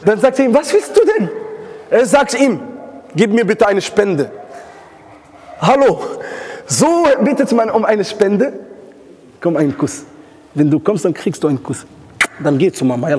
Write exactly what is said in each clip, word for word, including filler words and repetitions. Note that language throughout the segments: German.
Dann sagt er ihm, was willst du denn? Er sagt ihm, gib mir bitte eine Spende. Hallo, so bittet man um eine Spende? Komm, einen Kuss. Wenn du kommst, dann kriegst du einen Kuss. Dann geh zu Mama.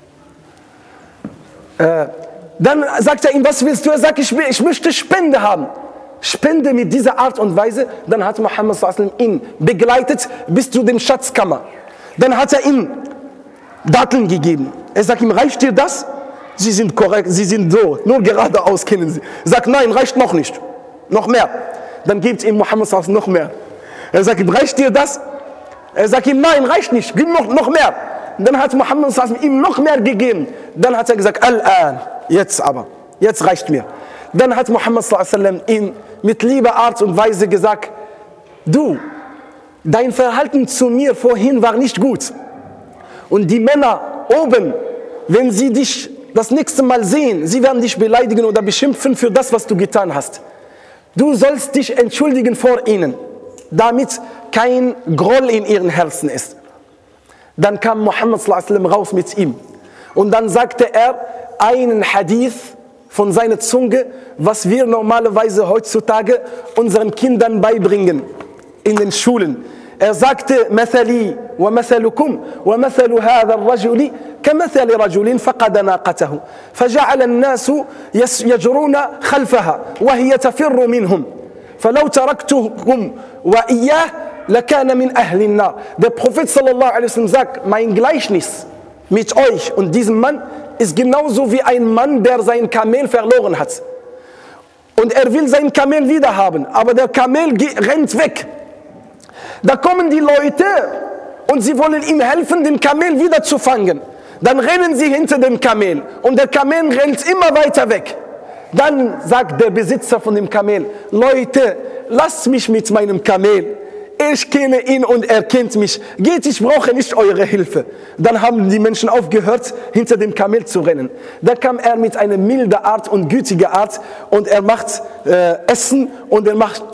Äh, dann sagt er ihm, was willst du? Er sagt, ich, will, ich möchte Spende haben. Spende mit dieser Art und Weise. Dann hat Muhammad sallallahu alaihi wasallam ihn begleitet bis zu dem Schatzkammer. Dann hat er ihm Datteln gegeben. Er sagt ihm, reicht dir das? Sie sind korrekt, sie sind so, nur geradeaus kennen sie. Er sagt, nein, reicht noch nicht. Noch mehr. Dann gibt ihm Muhammad sallallahu alaihi wasallam noch mehr. Er sagt ihm, reicht dir das? Er sagt ihm, nein, reicht nicht, gib noch, noch mehr. Dann hat Muhammad sallallahu alaihi wasallam ihm noch mehr gegeben. Dann hat er gesagt, Al-an, jetzt aber, jetzt reicht mir. Dann hat Muhammad sallallahu alaihi wasallam ihm mit lieber Art und Weise gesagt, du, dein Verhalten zu mir vorhin war nicht gut. Und die Männer oben, wenn sie dich das nächste Mal sehen, sie werden dich beleidigen oder beschimpfen für das, was du getan hast. Du sollst dich entschuldigen vor ihnen, damit kein Groll in ihren Herzen ist. Dann kam Muhammad sallallahu alaihi wasallam raus mit ihm. Und dann sagte er einen Hadith von seiner Zunge, was wir normalerweise heutzutage unseren Kindern beibringen in den Schulen. Er sagte, مثلي ومثلكم ومثل هذا الرجل كمثل رجل فقد ناقته فجعل الناس يجرون خلفها وهي تفر منهم فلو تركتكم وإياه لكان من أهل النار. Der Prophet sallallahu alaihi wasallam sagt, mein Gleichnis mit euch und diesem Mann ist genauso wie ein Mann, der sein Kamel verloren hat. Und er will sein Kamel wieder haben, aber der Kamel rennt weg. Da kommen die Leute und sie wollen ihm helfen, den Kamel wieder zu fangen. Dann rennen sie hinter dem Kamel und der Kamel rennt immer weiter weg. Dann sagt der Besitzer von dem Kamel, Leute, lasst mich mit meinem Kamel. Ich kenne ihn und er kennt mich. Geht, ich brauche nicht eure Hilfe. Dann haben die Menschen aufgehört, hinter dem Kamel zu rennen. Da kam er mit einer milden Art und gütigen Art und er macht äh, Essen und er macht...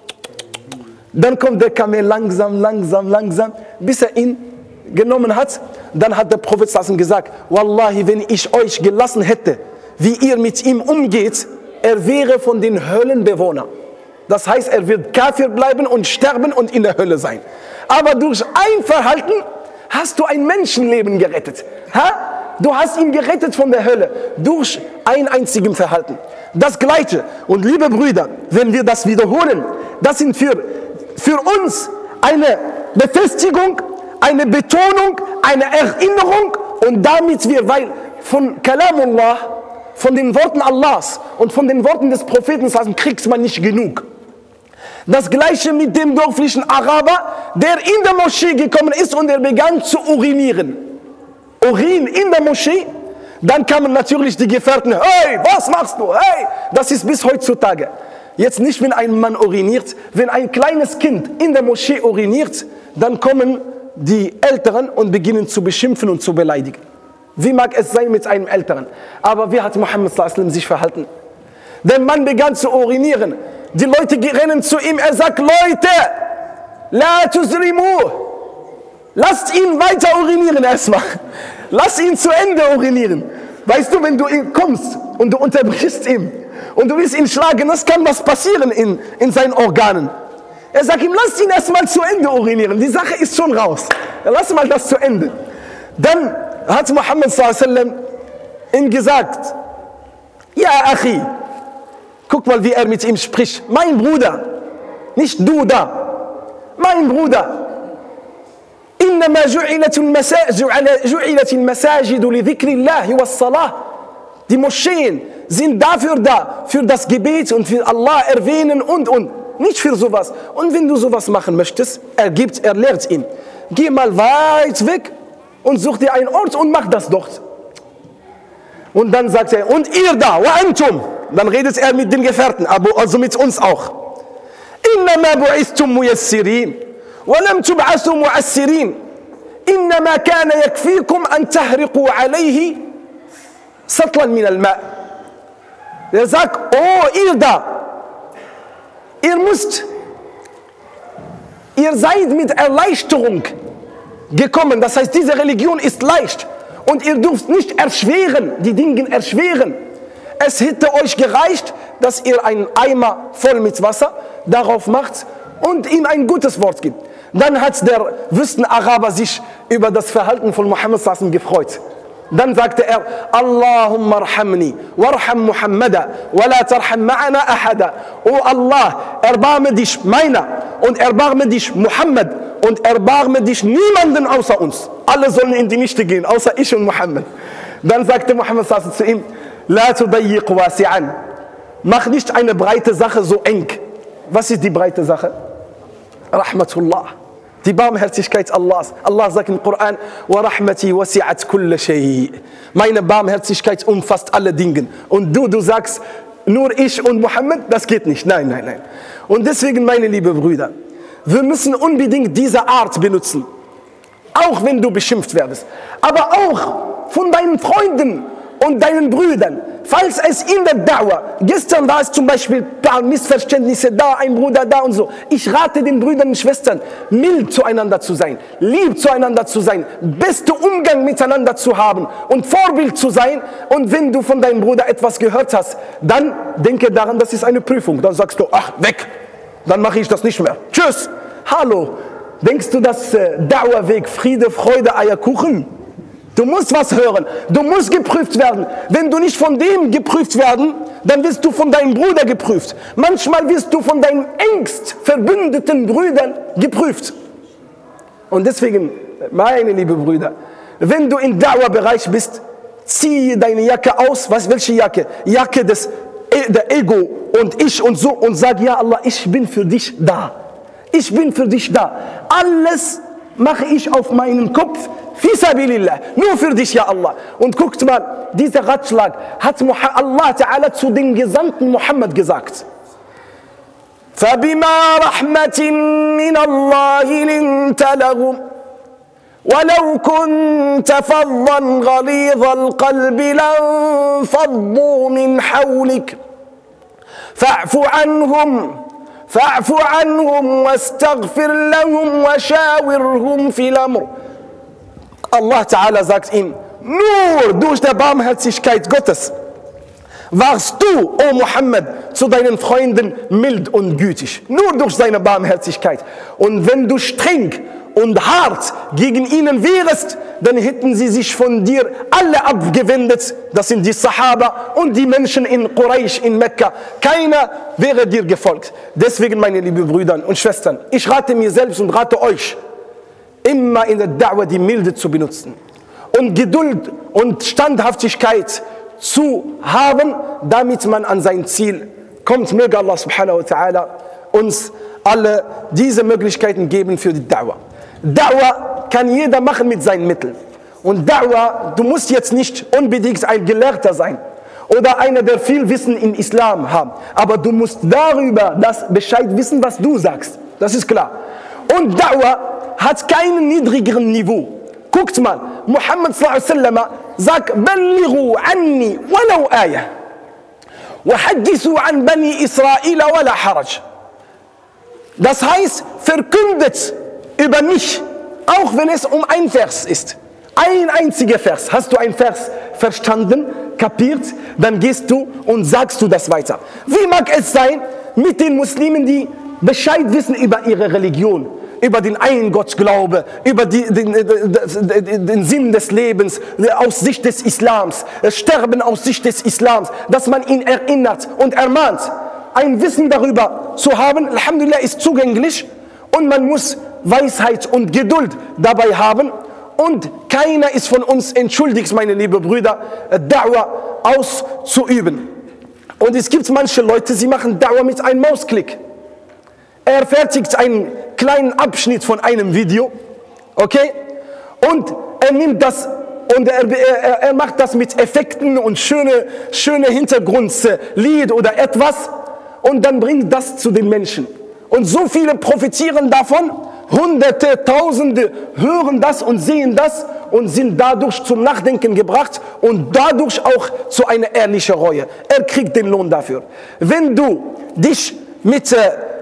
Dann kommt der Kamel langsam, langsam, langsam, bis er ihn genommen hat. Dann hat der Prophet gesagt, Wallahi, wenn ich euch gelassen hätte, wie ihr mit ihm umgeht, er wäre von den Höllenbewohnern. Das heißt, er wird Kafir bleiben und sterben und in der Hölle sein. Aber durch ein Verhalten hast du ein Menschenleben gerettet. Ha? Du hast ihn gerettet von der Hölle durch ein einziges Verhalten. Das Gleiche. Und liebe Brüder, wenn wir das wiederholen, das sind für, für uns eine Befestigung, eine Betonung, eine Erinnerung und damit wir, weil von Kalamullah, von den Worten Allahs und von den Worten des Propheten kriegt man nicht genug. Das Gleiche mit dem dörflichen Araber, der in der Moschee gekommen ist und er begann zu urinieren. Urin in der Moschee, dann kamen natürlich die Gefährten, hey, was machst du, hey, das ist bis heutzutage. Jetzt nicht, wenn ein Mann uriniert, wenn ein kleines Kind in der Moschee uriniert, dann kommen die Älteren und beginnen zu beschimpfen und zu beleidigen. Wie mag es sein mit einem Älteren? Aber wie hat Muhammad sallallahu alaihi wasallam sich verhalten? Der Mann begann zu urinieren. Die Leute rennen zu ihm. Er sagt, Leute, la tuzrimu. Lasst ihn weiter urinieren erstmal. Lass ihn zu Ende urinieren. Weißt du, wenn du kommst und du unterbrichst ihn und du willst ihn schlagen, das kann was passieren in, in seinen Organen. Er sagt ihm, lass ihn erstmal zu Ende urinieren. Die Sache ist schon raus. Lass mal das zu Ende. Dann hat Muhammad sallallahu alaihi wasallam ihm gesagt, ja, Achi, guck mal, wie er mit ihm spricht. Mein Bruder, nicht du da, mein Bruder. إنما جعلت المساجد لذكر الله والصلاة. Die Moscheen sind dafür da, für das Gebet und für Allah erwähnen und und. Nicht für sowas. Und wenn du sowas machen möchtest, er gibt, er lehrt ihn. Geh mal weit weg und such dir einen Ort und mach das dort. Und dann sagt er, und ihr da, wa antum. Dann redet er mit den Gefährten, also mit uns auch. إنما بعثتم ميسرين ولم تبعثوا معسرين إنما كان يكفيكم أن تهرقوا عليه سطلا من الماء. Er sagt, oh ihr da, ihr müsst, ihr seid mit Erleichterung gekommen. Das heißt, diese Religion ist leicht. Und ihr dürft nicht erschweren, die Dinge erschweren. Es hätte euch gereicht, dass ihr einen Eimer voll mit Wasser darauf macht und ihm ein gutes Wort gibt. Dann hat der Wüstenaraber sich über das Verhalten von Muhammad sallallahu alaihi wasallam gefreut. Dann sagte er, Allahumma arhamni, warham Muhammada, wa la tarham ma'ana ahada. O Allah, erbarme dich meiner und erbarme dich Muhammad und erbarme dich niemanden außer uns. Alle sollen in die Mischte gehen, außer ich und Muhammad. Dann sagte Muhammad sallallahu alaihi wasallam zu ihm, La tudayyiq wasi'an. Mach nicht eine breite Sache so eng. Was ist die breite Sache? Rahmatullah. Die Barmherzigkeit Allahs. Allah sagt im Koran, wa rahmati wasi'at kulla shay. Meine Barmherzigkeit umfasst alle Dinge. Und du, du sagst, nur ich und Muhammad, das geht nicht. Nein, nein, nein. Und deswegen, meine lieben Brüder, wir müssen unbedingt diese Art benutzen. Auch wenn du beschimpft werdest. Aber auch von deinen Freunden und deinen Brüdern, falls es in der Dauer, gestern war es zum Beispiel ein paar Missverständnisse da, ein Bruder da und so. Ich rate den Brüdern und Schwestern, mild zueinander zu sein, lieb zueinander zu sein, beste Umgang miteinander zu haben und Vorbild zu sein. Und wenn du von deinem Bruder etwas gehört hast, dann denke daran, das ist eine Prüfung. Dann sagst du, ach, weg, dann mache ich das nicht mehr. Tschüss, hallo. Denkst du, dass äh, Dauerweg, Friede, Freude, Eierkuchen? Du musst was hören, du musst geprüft werden. Wenn du nicht von dem geprüft werden, dann wirst du von deinem Bruder geprüft. Manchmal wirst du von deinen engst verbündeten Brüdern geprüft. Und deswegen, meine lieben Brüder, wenn du im Dauerbereich bist, ziehe deine Jacke aus. Was, welche Jacke? Jacke des der Ego und ich und so und sag, ja Allah, ich bin für dich da. Ich bin für dich da. Alles mache ich auf meinen Kopf. Fisabilillah, nur für dich, ja Allah. Und guckt mal, dieser Ratschlag hat Allah Ta'ala zu dem Gesandten Muhammad gesagt. فَبِمَا رَحْمَةٍ مِّنَ اللَّهِ لِنْتَ لَهُمْ وَلَوْ كُنْتَ فَظًّا غَلِيظَ الْقَلْبِ لَانفَضُّوا مِنْ حَوْلِكَ فَاعْفُ عَنْهُمْ فَاعْفُ عَنْهُمْ وَاسْتَغْفِرْ لَهُمْ وَشَاوِرْهُمْ فِي الْأَمْرِ. Allah Ta'ala sagt ihm, nur durch die Barmherzigkeit Gottes warst du, o Muhammad, zu deinen Freunden mild und gütig. Nur durch seine Barmherzigkeit. Und wenn du streng und hart gegen ihnen wärst, dann hätten sie sich von dir alle abgewendet. Das sind die Sahaba und die Menschen in Quraysh, in Mekka. Keiner wäre dir gefolgt. Deswegen, meine lieben Brüder und Schwestern, ich rate mir selbst und rate euch, immer in der Da'wah die Milde zu benutzen und Geduld und Standhaftigkeit zu haben, damit man an sein Ziel kommt. Möge Allah subhanahu wa ta'ala uns alle diese Möglichkeiten geben für die Da'wah. Da'wah kann jeder machen mit seinen Mitteln. Und Da'wah, du musst jetzt nicht unbedingt ein Gelehrter sein oder einer, der viel Wissen im Islam hat, aber du musst darüber das Bescheid wissen, was du sagst. Das ist klar. Und Da'wah hat keinen niedrigeren Niveau. Guckt mal, Muhammad sallallahu alaihi wasallam sagt, Ballighu anni walau ayah. Wahadithu an bani Israel wala haraj. Das heißt, verkündet über mich, auch wenn es um ein Vers ist. Ein einziger Vers. Hast du einen Vers verstanden, kapiert, dann gehst du und sagst du das weiter. Wie mag es sein mit den Muslimen, die Bescheid wissen über ihre Religion, über den einen Gottglaube, über die, den, den, den Sinn des Lebens, aus Sicht des Islams, Sterben aus Sicht des Islams, dass man ihn erinnert und ermahnt. Ein Wissen darüber zu haben, Alhamdulillah, ist zugänglich und man muss Weisheit und Geduld dabei haben und keiner ist von uns entschuldigt, meine lieben Brüder, Da'wah auszuüben. Und es gibt manche Leute, sie machen Da'wah mit einem Mausklick. Er fertigt einen kleinen Abschnitt von einem Video, okay, und er nimmt das und er, er, er macht das mit Effekten und schöne, schöne Hintergrundlied oder etwas und dann bringt das zu den Menschen. Und so viele profitieren davon, Hunderte, Tausende hören das und sehen das und sind dadurch zum Nachdenken gebracht und dadurch auch zu einer ehrlichen Reue. Er kriegt den Lohn dafür. Wenn du dich mit äh,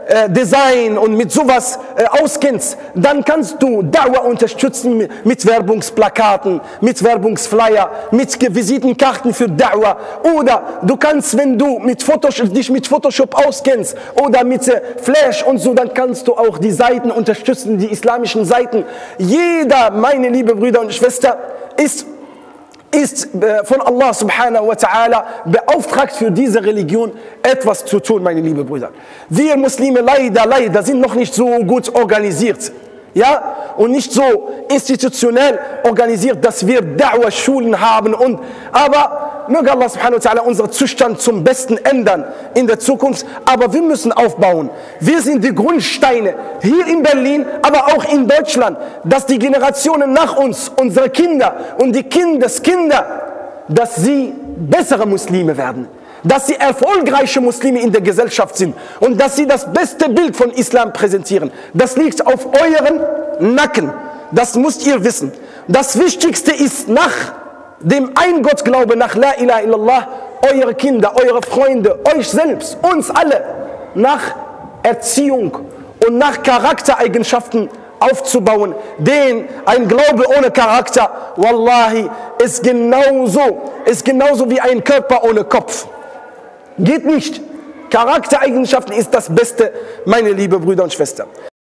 äh, Design und mit sowas äh, auskennst, dann kannst du Da'wah unterstützen mit Werbungsplakaten, mit Werbungsflyer, mit Visitenkarten für Da'wah. Oder du kannst, wenn du mit Photoshop, dich mit Photoshop auskennst oder mit äh, Flash und so, dann kannst du auch die Seiten unterstützen, die islamischen Seiten. Jeder, meine liebe Brüder und Schwestern, ist ist von Allah subhanahu wa ta'ala beauftragt, für diese Religion etwas zu tun, meine lieben Brüder. Wir Muslime leider, leider sind noch nicht so gut organisiert. Ja, und nicht so institutionell organisiert, dass wir Da'wah-Schulen haben. Und, aber möge Allah subhanahu wa ta'ala unseren Zustand zum Besten ändern in der Zukunft. Aber wir müssen aufbauen. Wir sind die Grundsteine hier in Berlin, aber auch in Deutschland, dass die Generationen nach uns, unsere Kinder und die Kindeskinder, dass sie bessere Muslime werden. Dass sie erfolgreiche Muslime in der Gesellschaft sind und dass sie das beste Bild von Islam präsentieren. Das liegt auf euren Nacken. Das müsst ihr wissen. Das Wichtigste ist nach dem Eingottglauben, nach La ilaha illallah, eure Kinder, eure Freunde, euch selbst, uns alle, nach Erziehung und nach Charaktereigenschaften aufzubauen. Denn ein Glaube ohne Charakter, wallahi, ist genauso, ist genauso wie ein Körper ohne Kopf. Geht nicht. Charaktereigenschaften ist das Beste, meine lieben Brüder und Schwestern.